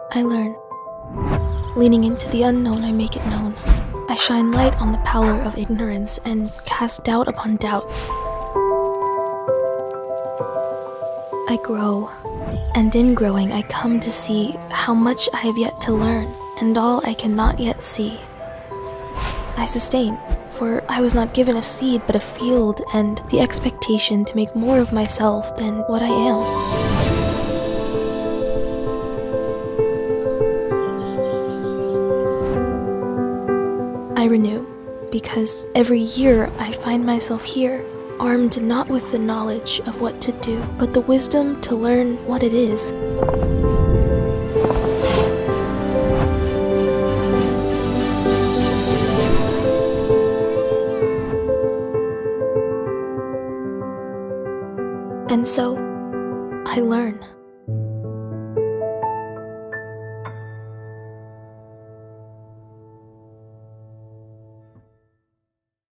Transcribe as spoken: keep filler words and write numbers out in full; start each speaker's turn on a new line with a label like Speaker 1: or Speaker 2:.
Speaker 1: I learn. Leaning into the unknown, I make it known. I shine light on the pallor of ignorance and cast doubt upon doubts. I grow, and in growing I come to see how much I have yet to learn, and all I cannot yet see. I sustain, for I was not given a seed but a field, and the expectation to make more of myself than what I am. I renew, because every year I find myself here, armed not with the knowledge of what to do, but the wisdom to learn what it is. And so, I learn.